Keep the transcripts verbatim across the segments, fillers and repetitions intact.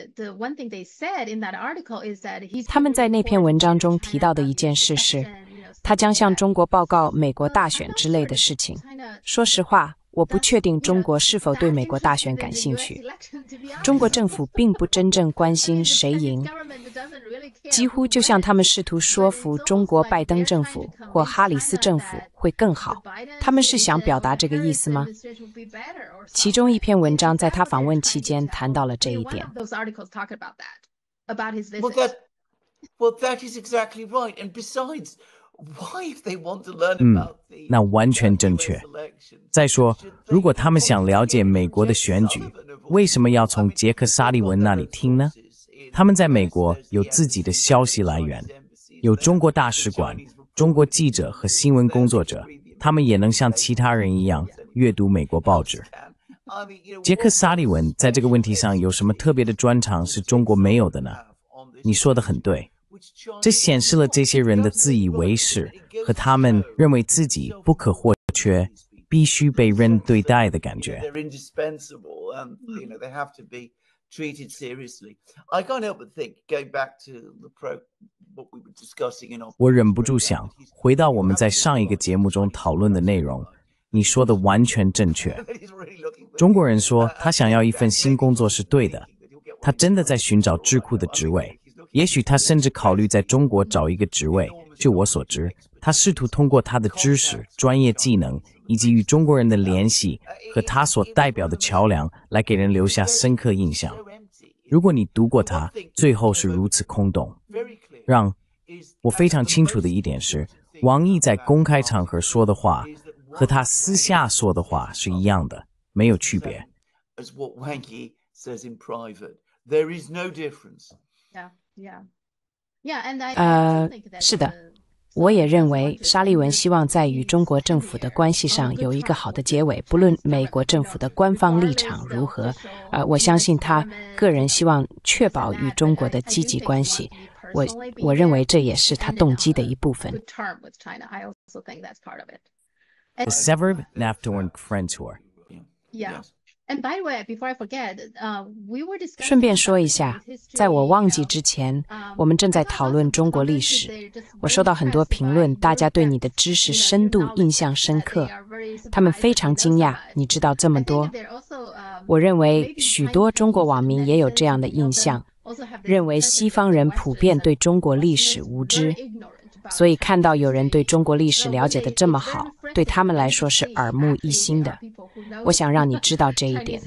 他们在那篇文章中提到的一件事是，他将向中国报告美国大选之类的事情。说实话，我不确定中国是否对美国大选感兴趣。中国政府并不真正关心谁赢，几乎就像他们试图说服中国拜登政府或哈里斯政府会更好。他们是想表达这个意思吗？其中一篇文章在他访问期间谈到了这一点。 Well, that, well, that is exactly right. And besides, why if they want to learn 嗯 about the 那完全正确。再说，如果他们想了解美国的选举，为什么要从杰克·沙利文那里听呢？他们在美国有自己的消息来源，有中国大使馆、中国记者和新闻工作者，他们也能像其他人一样阅读美国报纸。杰克·萨利文在这个问题上有什么特别的专长是中国没有的呢？你说得很对，这显示了这些人的自以为是和他们认为自己不可或缺、必须被人对待的感觉。 They're indispensable, and you know they have to be treated seriously. I can't help but think, going back to the pro, what we were discussing in our. 我忍不住想，回到我们在上一个节目中讨论的内容，你说的完全正确。中国人说他想要一份新工作是对的，他真的在寻找智库的职位，也许他甚至考虑在中国找一个职位。就我所知，他试图通过他的知识、专业技能以及与中国人的联系和他所代表的桥梁来给人留下深刻印象。如果你读过他，最后是如此空洞。让我非常清楚的一点是，王毅在公开场合说的话和他私下说的话是一样的，没有区别。 As what Wang Yi says in private, there is no difference. Yeah, yeah, yeah, and I. 呃，是的，我也认为沙利文希望在与中国政府的关系上有一个好的结尾，不论美国政府的官方立场如何。呃，我相信他个人希望确保与中国的积极关系。我我认为这也是他动机的一部分。 The severed Naftorn friend tour. Yeah. And by the way, before I forget, uh, we were discussing. 顺便说一下，在我忘记之前，我们正在讨论中国历史。我收到很多评论，大家对你的知识深度印象深刻，他们非常惊讶你知道这么多。我认为许多中国网民也有这样的印象，认为西方人普遍对中国历史无知。所以看到有人对中国历史了解得这么好，对他们来说是耳目一新的。我想让你知道这一点。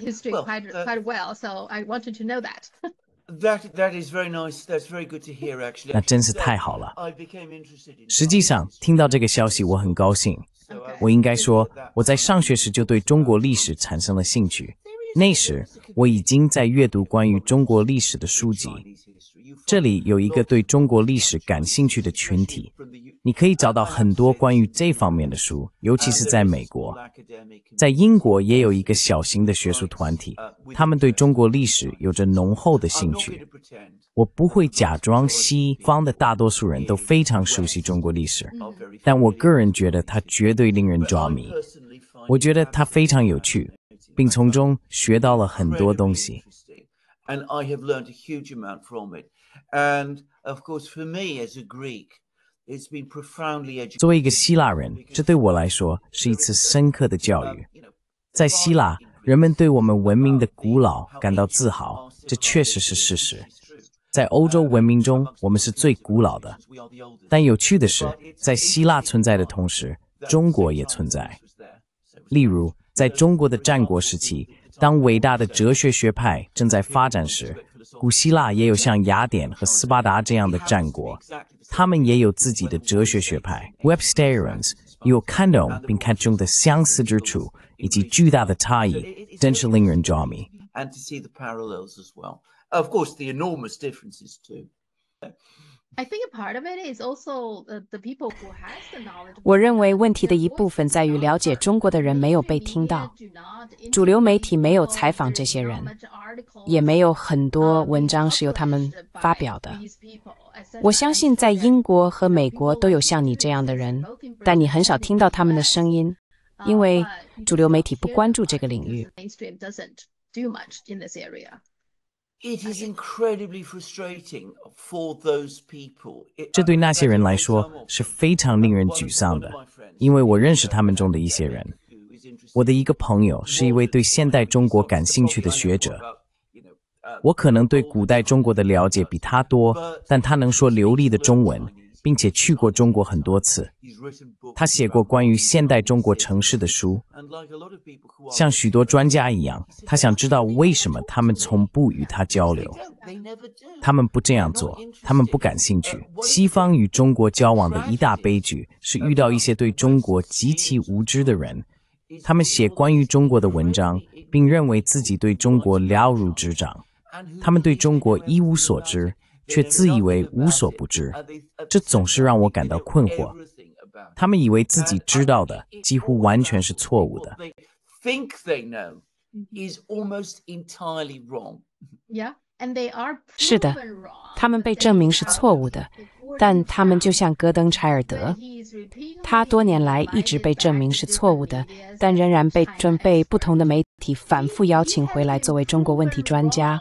That that is very nice. That's very good to hear, actually. 那真是太好了。 I became interested in. 实际上，听到这个消息，我很高兴。我应该说，我在上学时就对中国历史产生了兴趣。那时，我已经在阅读关于中国历史的书籍。这里有一个对中国历史感兴趣的群体，你可以找到很多关于这方面的书，尤其是在美国。在英国也有一个小型的学术团体，他们对中国历史有着浓厚的兴趣。我不会假装西方的大多数人都非常熟悉中国历史，但我个人觉得它绝对令人着迷。我觉得它非常有趣，并从中学到了很多东西。 And I have learned a huge amount from it. And of course, for me as a Greek, it's been profoundly educating. 作为一个希腊人，这对我来说是一次深刻的教育。在希腊，人们对我们文明的古老感到自豪，这确实是事实。在欧洲文明中，我们是最古老的。但有趣的是，在希腊存在的同时，中国也存在。例如，在中国的战国时期，当伟大的哲学学派正在发展时，古希腊也有像雅典和斯巴达这样的战国，他们也有自己的哲学学派。Websterians 有看懂并看重的相似之处以及巨大的差异，真是令人着迷。 And to see the parallels as well. Of course, the enormous differences too. I think a part of it is also the, the people who has the knowledge. 我认为问题的一部分在于了解中国的人没有被听到，主流媒体没有采访这些人，也没有很多文章是由他们发表的。我相信在英国和美国都有像你这样的人，但你很少听到他们的声音，因为主流媒体不关注这个领域。 It is incredibly frustrating for those people. 这对那些人来说是非常令人沮丧的，因为我认识他们中的一些人。我的一个朋友是一位对现代中国感兴趣的学者，我可能对古代中国的了解比他多，但他能说流利的中文，并且去过中国很多次。他写过关于现代中国城市的书。像许多专家一样，他想知道为什么他们从不与他交流。他们不这样做，他们不感兴趣。西方与中国交往的一大悲剧是遇到一些对中国极其无知的人，他们写关于中国的文章，并认为自己对中国了如指掌。他们对中国一无所知，却自以为无所不知，这总是让我感到困惑。他们以为自己知道的几乎完全是错误的。 是的，他们被证明是错误的，但他们就像戈登柴尔德，他多年来一直被证明是错误的，但仍然被准备不同的媒体反复邀请回来作为中国问题专家。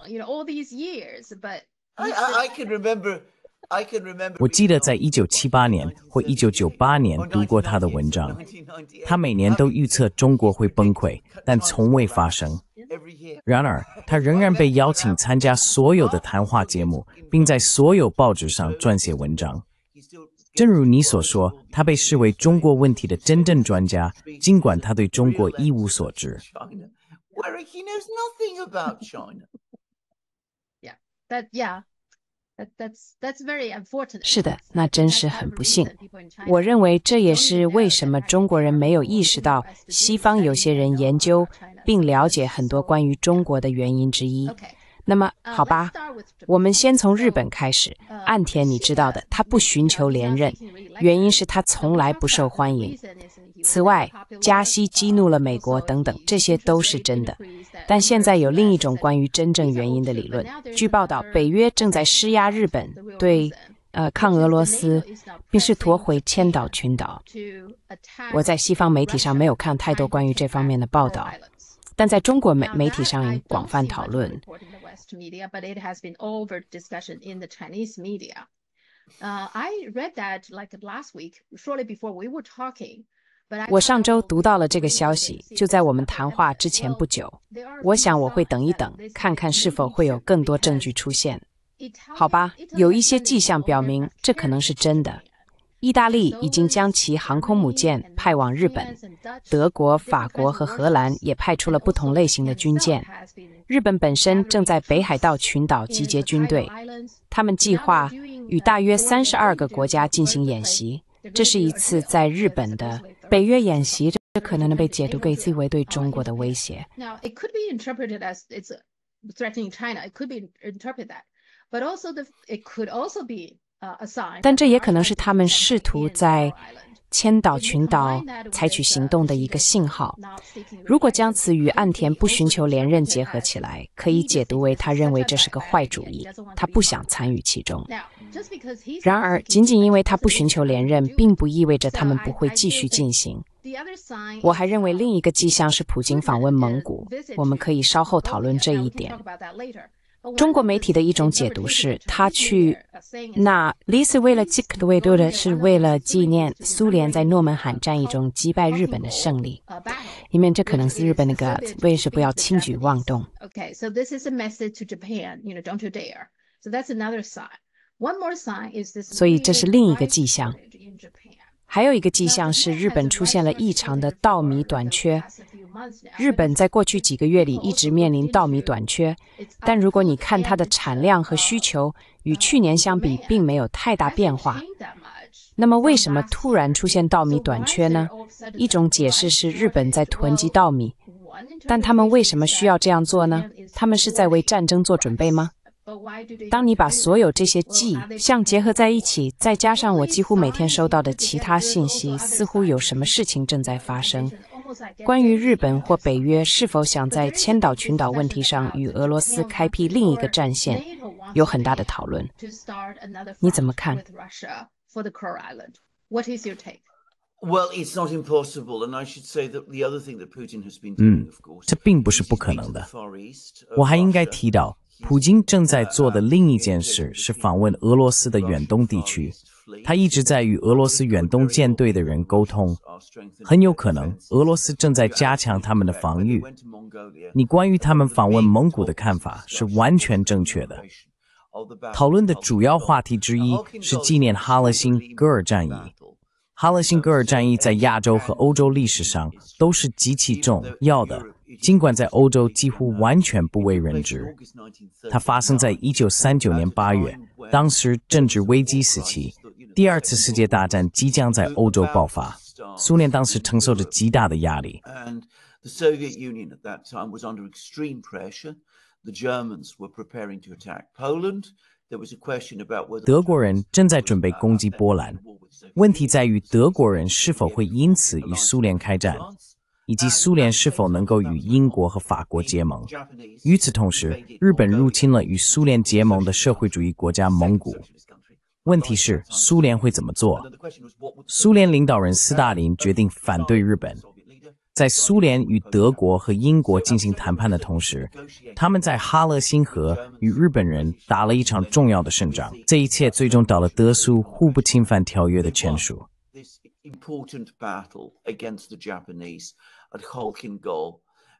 I, I, I can remember, I can remember 我记得在一九七八年或一九九八年读过他的文章，他每年都预测中国会崩溃，但从未发生。然而，他仍然被邀请参加所有的谈话节目，并在所有报纸上撰写文章。正如你所说，他被视为中国问题的真正专家，尽管他对中国一无所知。 That, yeah, that, that's, that's very unfortunate. 是的，那真是很不幸。我认为这也是为什么中国人没有意识到西方有些人研究并了解很多关于中国的原因之一。那么，好吧，我们先从日本开始。岸田你知道的，他不寻求连任，原因是他从来不受欢迎。此外，加息激怒了美国等等，这些都是真的。但现在有另一种关于真正原因的理论。据报道，北约正在施压日本对呃抗俄罗斯，并试图夺回千岛群岛。我在西方媒体上没有看太多关于这方面的报道，但在中国媒媒体上广泛讨论。我上周读到了这个消息，就在我们谈话之前不久。我想我会等一等，看看是否会有更多证据出现。好吧，有一些迹象表明这可能是真的。意大利已经将其航空母舰派往日本，德国、法国和荷兰也派出了不同类型的军舰。日本本身正在北海道群岛集结军队，他们计划与大约三十二个国家进行演习。这是一次在日本的北约演习，这可能被解读为对中国的威胁。 Now, it could be interpreted as it's threatening China. It could be interpreted that, but also the it could also be a sign. 但这也可能是他们试图在千岛群岛采取行动的一个信号。如果将此与岸田不寻求连任结合起来，可以解读为他认为这是个坏主意，他不想参与其中。然而，仅仅因为他不寻求连任，并不意味着他们不会继续进行。我还认为另一个迹象是普京访问蒙古，我们可以稍后讨论这一点。中国媒体的一种解读是，他去那里是为了纪为的是为了纪念苏联在诺门罕战役中击败日本的胜利，因为这可能是日本那个为是不要轻举妄动。 Okay, so this is a message to Japan, you know, don't you dare. So that's another sign. One more sign is this. 所以这是另一个迹象。还有一个迹象是日本出现了异常的稻米短缺。日本在过去几个月里一直面临稻米短缺，但如果你看它的产量和需求与去年相比并没有太大变化。那么为什么突然出现稻米短缺呢？一种解释是日本在囤积稻米，但他们为什么需要这样做呢？他们是在为战争做准备吗？当你把所有这些迹象结合在一起，再加上我几乎每天收到的其他信息，似乎有什么事情正在发生。关于日本或北约是否想在千岛群岛问题上与俄罗斯开辟另一个战线，有很大的讨论。你怎么看？ Well, it's not impossible, and I should say that the other thing that Putin has been 嗯 doing, of course, 这并不是不可能的。我还应该提到， 普京正在做的另一件事是访问俄罗斯的远东地区，他一直在与俄罗斯远东舰队的人沟通，很有可能俄罗斯正在加强他们的防御。你关于他们访问蒙古的看法是完全正确的。讨论的主要话题之一是纪念哈勒辛格尔战役。哈勒辛格尔战役在亚洲和欧洲历史上都是极其重要的，尽管在欧洲几乎完全不为人知。它发生在一九三九年八月，当时政治危机时期，第二次世界大战即将在欧洲爆发，苏联当时承受着极大的压力。 The Soviet Union at that time was under extreme pressure. The Germans were preparing to attack Poland. There was a question about whether 德国人正在准备攻击波兰，问题在于德国人是否会因此与苏联开战，以及苏联是否能够与英国和法国结盟。与此同时，日本入侵了与苏联结盟的社会主义国家蒙古。问题是苏联会怎么做？苏联领导人斯大林决定反对日本。在苏联与德国和英国进行谈判的同时，他们在哈勒辛河与日本人打了一场重要的胜仗。这一切最终到了德苏互不侵犯条约的签署。 Important battle against the Japanese at Khalkhin Gol,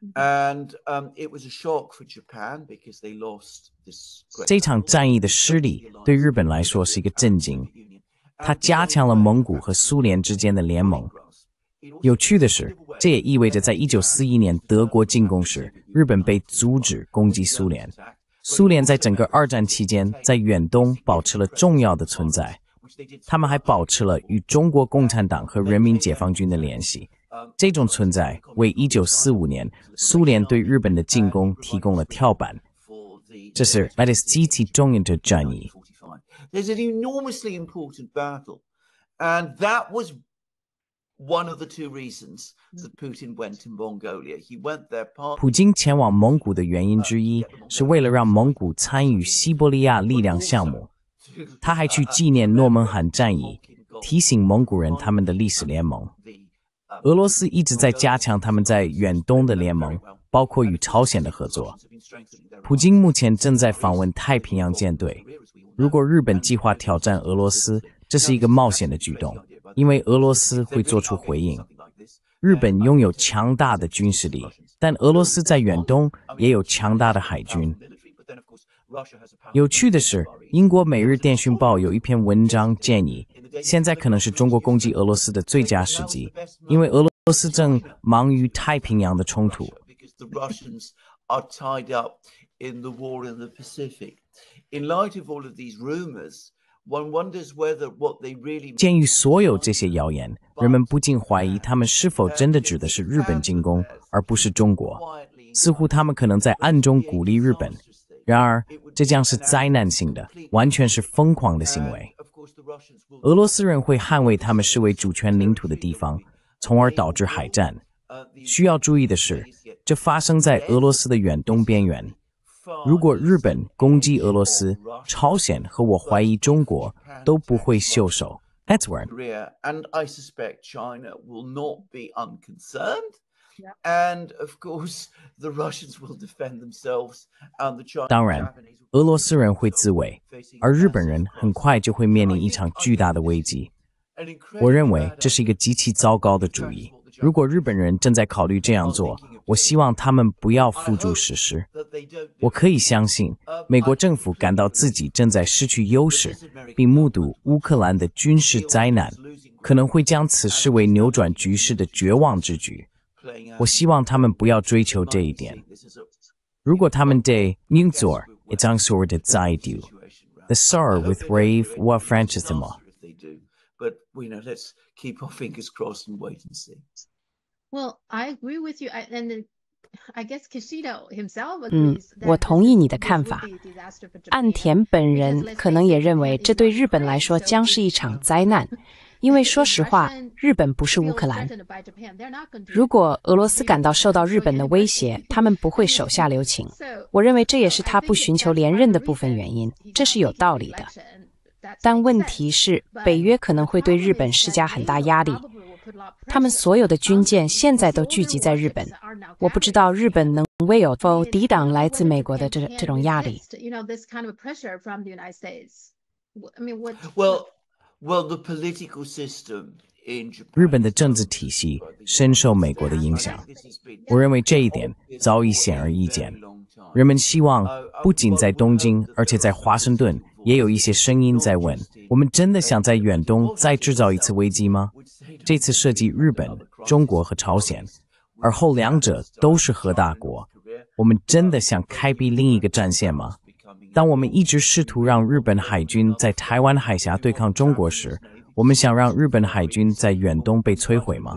and um, it was a shock for Japan because they lost this. 这场战役的失利对日本来说是一个震惊，它加强了蒙古和苏联之间的联盟。有趣的是，这也意味着在一九四一年德国进攻时，日本被阻止攻击苏联。苏联在整个二战期间在远东保持了重要的存在，他们还保持了与中国共产党和人民解放军的联系。这种存在为一九四五年苏联对日本的进攻提供了跳板。这是来自极其重要的战役。 There's an enormously important battle, and that was one of the two reasons that Putin went to Mongolia. He went there partly. 普京前往蒙古的原因之一是为了让蒙古参与西伯利亚力量项目。他还去纪念诺门罕战役，提醒蒙古人他们的历史联盟。俄罗斯一直在加强他们在远东的联盟，包括与朝鲜的合作。普京目前正在访问太平洋舰队。如果日本计划挑战俄罗斯，这是一个冒险的举动，因为俄罗斯会做出回应。日本拥有强大的军事力，但俄罗斯在远东也有强大的海军。有趣的是，英国《每日电讯报》有一篇文章建议，现在可能是中国攻击俄罗斯的最佳时机，因为俄罗斯正忙于太平洋的冲突。鉴于所有这些谣言，人们不禁怀疑他们是否真的指的是日本进攻，而不是中国。似乎他们可能在暗中鼓励日本。然而，这将是灾难性的，完全是疯狂的行为。俄罗斯人会捍卫他们视为主权领土的地方，从而导致海战。需要注意的是，这发生在俄罗斯的远东边缘。如果日本攻击俄罗斯，朝鲜和我怀疑中国都不会袖手。That's where. And I suspect China will not be unconcerned. And of course, the Russians will defend themselves. And the Chinese. 当然，俄罗斯人会自卫，而日本人很快就会面临一场巨大的危机。我认为这是一个极其糟糕的主意。如果日本人正在考虑这样做，我希望他们不要付诸实施。我可以相信，美国政府感到自己正在失去优势，并目睹乌克兰的军事灾难，可能会将此视为扭转局势的绝望之举。我希望他们不要追求这一点。如果他们对宁左一张所的在丢 ，the sorrow with rave what Francesimo。 But you know, let's keep our fingers crossed and wait and see. Well, I agree with you, I, and I guess Kishida himself agrees. 嗯，我同意你的看法。岸田本人可能也认为，这对日本来说将是一场灾难。因为说实话，日本不是乌克兰。如果俄罗斯感到受到日本的威胁，他们不会手下留情。我认为这也是他不寻求连任的部分原因，这是有道理的。但问题是，北约可能会对日本施加很大压力。 他们所有的军舰现在都聚集在日本，我不知道日本能为否抵挡来自美国的这这种压力。 Well, well, the political system in Japan. 日本的政治体系深受美国的影响，我认为这一点早已显而易见。人们希望不仅在东京，而且在华盛顿也有一些声音在问：我们真的想在远东再制造一次危机吗？这次涉及日本、中国和朝鲜，而后两者都是核大国，我们真的想开辟另一个战线吗？当我们一直试图让日本海军在台湾海峡对抗中国时，我们想让日本海军在远东被摧毁吗？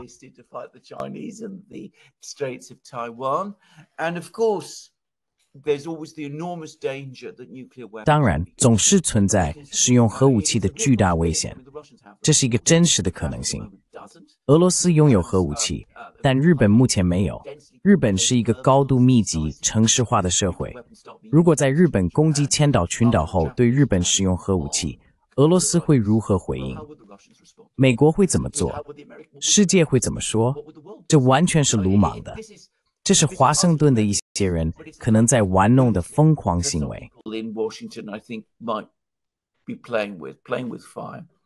当然，总是存在使用核武器的巨大危险，这是一个真实的可能性。俄罗斯拥有核武器，但日本目前没有。日本是一个高度密集、城市化的社会。如果在日本攻击千岛群岛后对日本使用核武器，俄罗斯会如何回应？美国会怎么做？世界会怎么说？这完全是鲁莽的。这是华盛顿的一些人可能在玩弄的疯狂行为。 In Washington, I think, might be playing with, playing with fire.